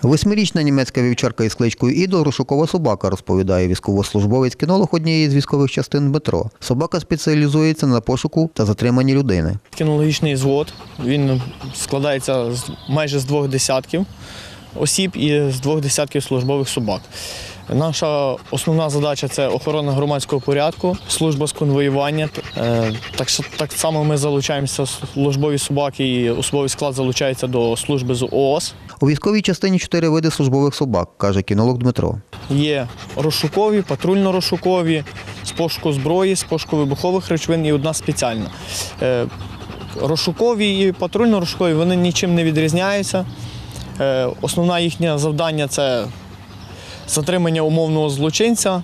Восьмирічна німецька вівчарка із кличкою Ідол – розшукова собака, розповідає військовослужбовець-кінолог однієї з військових частин Дмитро. Собака спеціалізується на пошуку та затриманні людини. Кінологічний звод, він складається майже з 2 десятків осіб і з 2 десятків службових собак. Наша основна задача – це охорона громадського порядку, служба з конвоювання. Так само ми залучаємося, службові собаки і особовий склад залучається до служби з ООС. У військовій частині 4 види службових собак, каже кінолог Дмитро. Є розшукові, патрульно-розшукові, з пошуку зброї, з пошуку вибухових речовин і одна спеціальна. Розшукові і патрульно-розшукові, вони нічим не відрізняються. Основне їхнє завдання – це затримання умовного злочинця,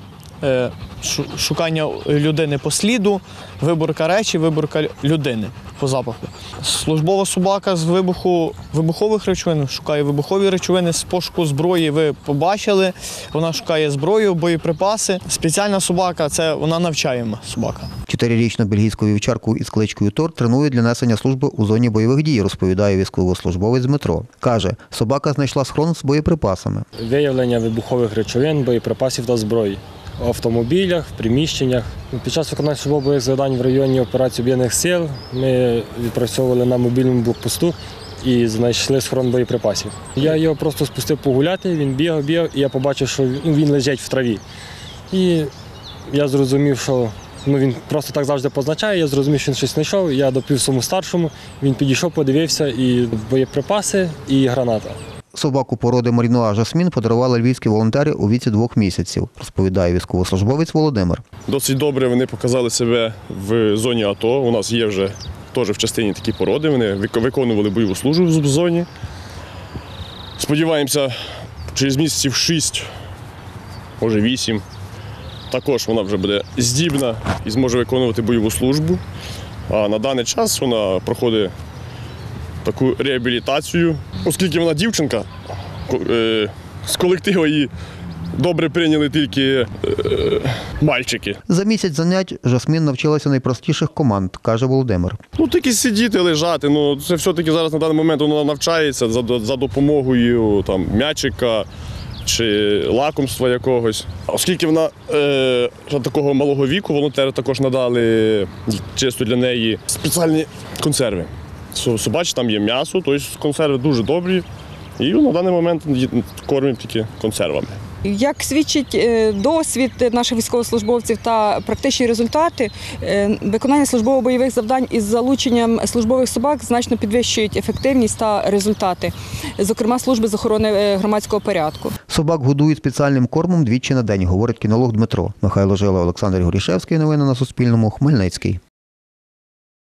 шукання людини по сліду, виборка речі, виборка людини по запаху. Службова собака з вибухових речовин шукає вибухові речовини, з пошуку зброї ви побачили, вона шукає зброю, боєприпаси. Спеціальна собака – це вона навчаєма собака. 4-річну бельгійську вівчарку із кличкою Тор тренують для несення служби у зоні бойових дій, розповідає військовослужбовець Дмитро. Каже, собака знайшла схрон з боєприпасами. Виявлення вибухових речовин, боєприпасів та зброї в автомобілях, в приміщеннях. Під час виконання службових завдань в районі операції Об'єднаних сил ми відпрацьовували на мобільному блокпосту і знайшли схрон боєприпасів. Я його просто спустив погуляти, він бігав, і я побачив, що він лежить в траві. І я зрозумів, що він просто так завжди позначає, я зрозумів, що він щось знайшов, я доповів своєму старшому, він підійшов, подивився, і боєприпаси, і граната. Собаку породи Малінуа Жасмін подарували львівські волонтери у віці 2 місяців, розповідає військовослужбовець Володимир. Досить добре вони показали себе в зоні АТО. У нас є вже теж в частині такі породи, вони виконували бойову службу в зоні. Сподіваємося, через місяців 6, може 8, також вона вже буде здібна і зможе виконувати бойову службу. А на даний час вона проходить таку реабілітацію. Оскільки вона дівчинка, з колективу її добре прийняли тільки мальчики. За місяць занять Жасмін навчилася найпростіших команд, каже Володимир. Тільки сидіти, лежати. Це все-таки зараз на даний момент вона навчається за допомогою м'ячика чи лакомства якогось. Оскільки вона такого малого віку, волонтери також надали чисто для неї спеціальні консерви. Собачі, там є м'ясо, тобто консерви дуже добрі, і на даний момент кормимо тільки консервами. Як свідчить досвід наших військовослужбовців та практичні результати, виконання службово-бойових завдань із залученням службових собак значно підвищують ефективність та результати, зокрема служби з охорони громадського порядку. Собак годують спеціальним кормом 2 на день, говорить кінолог Дмитро. Михайло Жила, Олександр Горішевський. Новини на Суспільному. Хмельницький.